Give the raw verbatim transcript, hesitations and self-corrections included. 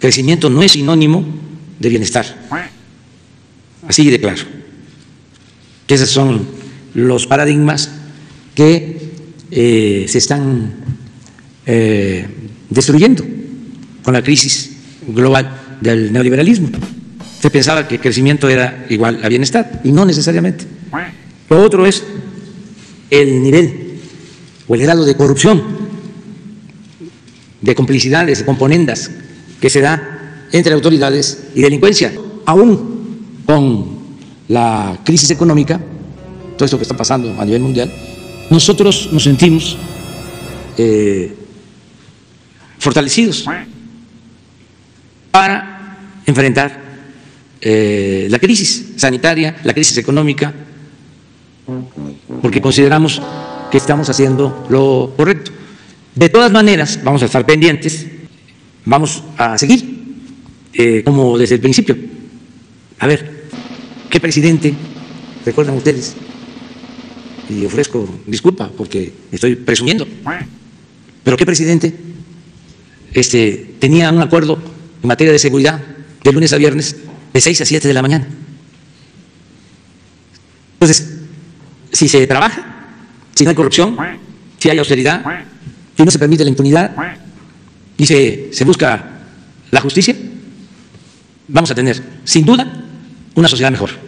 crecimiento no es sinónimo de bienestar. Así de claro. Que esos son los paradigmas que eh, se están eh, destruyendo con la crisis global del neoliberalismo. Se pensaba que crecimiento era igual a bienestar y no necesariamente. Lo otro es el nivel o el grado de corrupción, de complicidades, de componendas que se da entre autoridades y delincuencia. Aún con la crisis económica, todo esto que está pasando a nivel mundial, nosotros nos sentimos eh, fortalecidos para enfrentar eh, la crisis sanitaria, la crisis económica, porque consideramos que estamos haciendo lo correcto. De todas maneras, vamos a estar pendientes, vamos a seguir, eh, como desde el principio. A ver, ¿qué presidente recuerdan ustedes? Y ofrezco disculpa porque estoy presumiendo, pero ¿qué presidente este, tenía un acuerdo en materia de seguridad de lunes a viernes de seis a siete de la mañana? Entonces, si se trabaja, si no hay corrupción, si hay austeridad, si no se permite la impunidad y se, se busca la justicia, vamos a tener, sin duda, una sociedad mejor.